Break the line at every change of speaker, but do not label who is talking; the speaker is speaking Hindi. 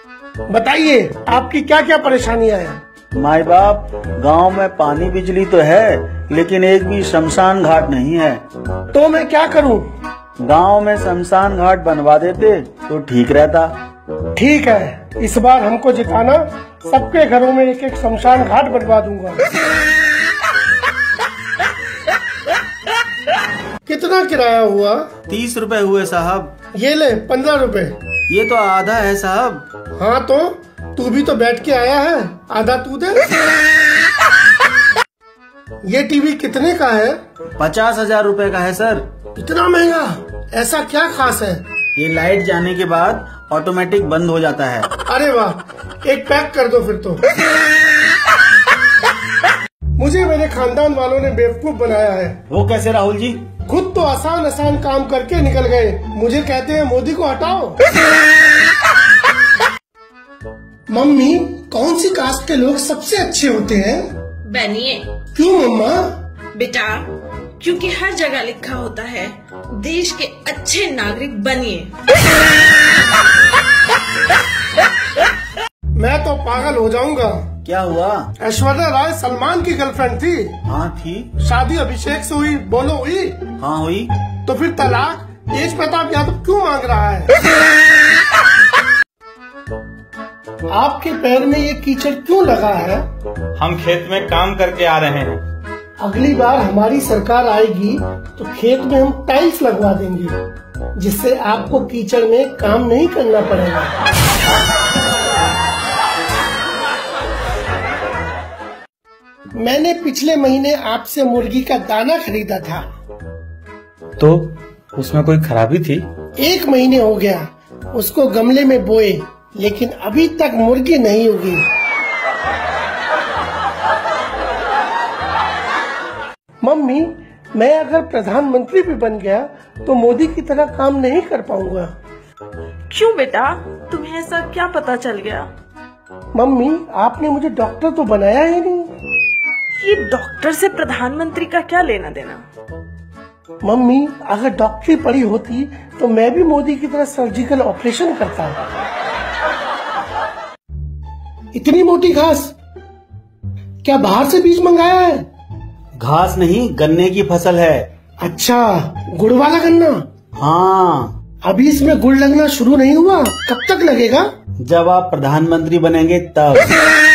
बताइए आपकी क्या क्या परेशानियां हैं।
माई बाप, गांव में पानी बिजली तो है लेकिन एक भी शमशान घाट नहीं है।
तो मैं क्या करूं?
गांव में शमशान घाट बनवा देते तो ठीक रहता।
ठीक है, इस बार हमको जिताना, सबके घरों में एक एक शमशान घाट बनवा दूंगा। कितना किराया हुआ?
30 रुपए हुए साहब।
ये ले 15 रुपए।
ये तो आधा है साहब।
हाँ तो तू भी तो बैठ के आया है, आधा तू दे। ये टीवी कितने का है?
50,000 रुपए का है सर।
इतना महंगा? ऐसा क्या खास है?
ये लाइट जाने के बाद ऑटोमेटिक बंद हो जाता है।
अरे वाह, एक पैक कर दो फिर तो। मुझे मेरे खानदान वालों ने बेवकूफ बनाया है।
वो कैसे राहुल जी?
खुद तो आसान आसान काम करके निकल गए, मुझे कहते हैं मोदी को हटाओ। मम्मी, कौन सी कास्ट के लोग सबसे अच्छे होते हैं?
बनिए।
क्यों मम्मा?
बेटा, क्योंकि हर जगह लिखा होता है देश के अच्छे नागरिक बनिए।
मैं तो पागल हो जाऊंगा।
क्या हुआ?
ऐश्वर्या राय सलमान की गर्लफ्रेंड थी।
हाँ थी।
शादी अभिषेक से हुई, बोलो हुई?
हाँ हुई।
तो फिर तलाक तेज प्रताप यादव क्यों मांग रहा है? आपके पैर में ये कीचड़ क्यों लगा है?
हम खेत में काम करके आ रहे हैं।
अगली बार हमारी सरकार आएगी तो खेत में हम टाइल्स लगवा देंगे, जिससे आपको कीचड़ में काम नहीं करना पड़ेगा। मैंने पिछले महीने आपसे मुर्गी का दाना खरीदा था।
तो उसमें कोई खराबी थी?
1 महीने हो गया उसको गमले में बोए, लेकिन अभी तक मुर्गी नहीं उगी। मम्मी, मैं अगर प्रधानमंत्री भी बन गया तो मोदी की तरह काम नहीं कर पाऊंगा।
क्यों बेटा, तुम्हें ऐसा क्या पता चल गया?
मम्मी, आपने मुझे डॉक्टर तो बनाया ही नहीं।
ये डॉक्टर से प्रधानमंत्री का क्या लेना देना?
मम्मी, अगर डॉक्टरी पढ़ी होती तो मैं भी मोदी की तरह सर्जिकल ऑपरेशन करता। इतनी मोटी घास क्या बाहर से बीज मंगाया है?
घास नहीं, गन्ने की फसल है।
अच्छा, गुड़ वाला गन्ना?
हाँ।
अभी इसमें गुड़ लगना शुरू नहीं हुआ, कब तक लगेगा?
जब आप प्रधानमंत्री बनेंगे तब।